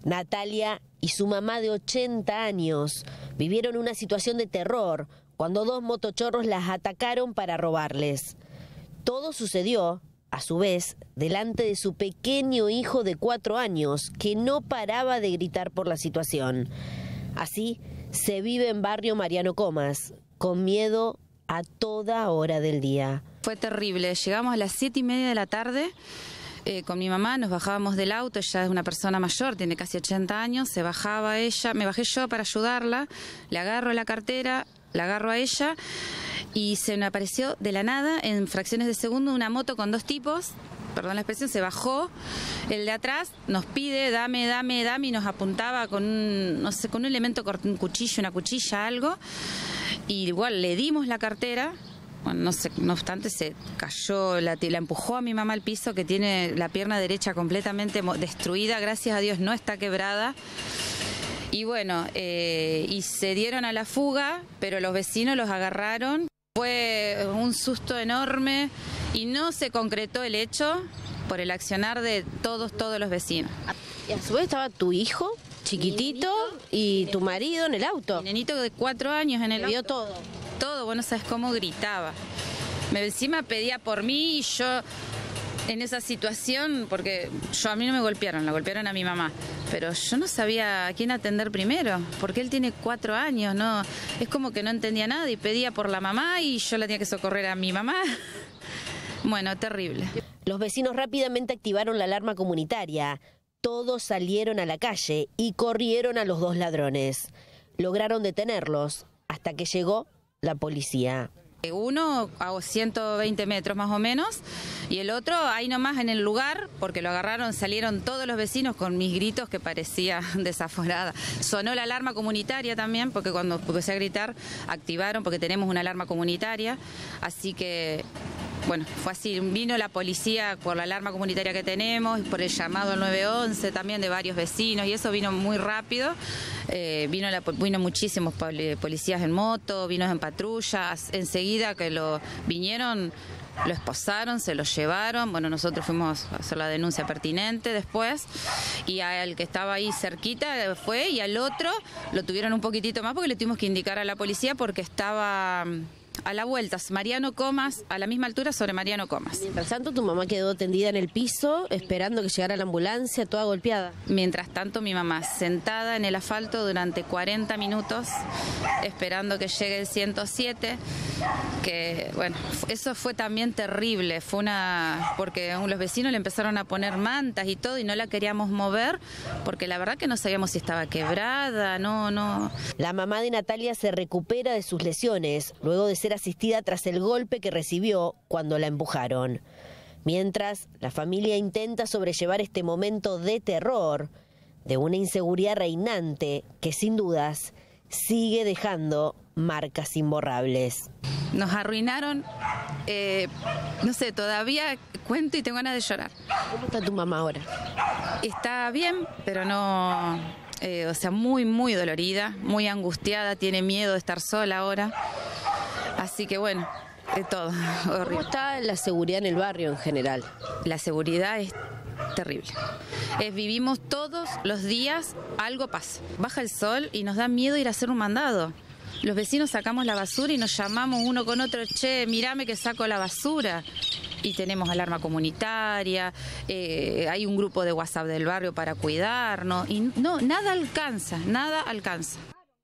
Natalia y su mamá de 80 años vivieron una situación de terror cuando dos motochorros las atacaron para robarles. Todo sucedió, a su vez, delante de su pequeño hijo de 4 años, que no paraba de gritar por la situación. Así se vive en barrio Mariano Comas, con miedo a toda hora del día. Fue terrible, llegamos a las 7:30 de la tarde. Con mi mamá nos bajábamos del auto, ella es una persona mayor, tiene casi 80 años, se bajaba ella, me bajé yo para ayudarla, le agarro la cartera, la agarro a ella y se me apareció de la nada, en fracciones de segundo, una moto con 2 tipos, perdón la expresión, se bajó, el de atrás nos pide, dame, y nos apuntaba con un, no sé, con un elemento, un cuchillo, una cuchilla, algo, y igual le dimos la cartera. Bueno, no sé, no obstante se cayó, la empujó a mi mamá al piso, que tiene la pierna derecha completamente destruida, gracias a Dios no está quebrada. Y bueno, y se dieron a la fuga, pero los vecinos los agarraron. Fue un susto enorme y no se concretó el hecho por el accionar de todos los vecinos. Y a su vez estaba tu hijo, chiquitito, y tu marido en el auto. Mi nenito de 4 años en el auto. Vio todo. Todo, vos no sabes cómo gritaba. Encima pedía por mí y yo en esa situación, porque a mí no me golpearon, la golpearon a mi mamá, pero yo no sabía a quién atender primero, porque él tiene 4 años, no, es como que no entendía nada y pedía por la mamá y yo la tenía que socorrer a mi mamá. Bueno, terrible. Los vecinos rápidamente activaron la alarma comunitaria. Todos salieron a la calle y corrieron a los 2 ladrones. Lograron detenerlos hasta que llegó la policía. Uno a 120 metros más o menos y el otro ahí nomás en el lugar, porque lo agarraron, salieron todos los vecinos con mis gritos que parecía desaforada. Sonó la alarma comunitaria también, porque cuando empecé a gritar activaron, porque tenemos una alarma comunitaria, así que bueno, fue así, vino la policía por la alarma comunitaria que tenemos, por el llamado al 911 también de varios vecinos y eso vino muy rápido, vino muchísimos policías en moto, vino en patrullas, enseguida que vinieron, lo esposaron, se lo llevaron, bueno, nosotros fuimos a hacer la denuncia pertinente después y al que estaba ahí cerquita fue y al otro lo tuvieron un poquitito más porque le tuvimos que indicar a la policía porque estaba a la vuelta, Mariano Comas, a la misma altura sobre Mariano Comas. Mientras tanto, tu mamá quedó tendida en el piso, esperando que llegara la ambulancia, toda golpeada. Mientras tanto, mi mamá sentada en el asfalto durante 40 minutos, esperando que llegue el 107, que bueno, eso fue también terrible, porque los vecinos le empezaron a poner mantas y todo y no la queríamos mover, porque la verdad que no sabíamos si estaba quebrada, no. La mamá de Natalia se recupera de sus lesiones, luego de ser asistida tras el golpe que recibió cuando la empujaron. Mientras, la familia intenta sobrellevar este momento de terror, de una inseguridad reinante que sin dudas sigue dejando marcas imborrables. Nos arruinaron, no sé, todavía cuento y tengo ganas de llorar. ¿Cómo está tu mamá ahora? Está bien, pero no, o sea, muy dolorida, muy angustiada, tiene miedo de estar sola ahora. Así que bueno, todo horrible. ¿Cómo está la seguridad en el barrio en general? La seguridad es terrible. Vivimos todos los días, algo pasa. Baja el sol y nos da miedo ir a hacer un mandado. Los vecinos sacamos la basura y nos llamamos uno con otro, che, mírame que saco la basura. Y tenemos alarma comunitaria, hay un grupo de WhatsApp del barrio para cuidarnos. Y no, nada alcanza.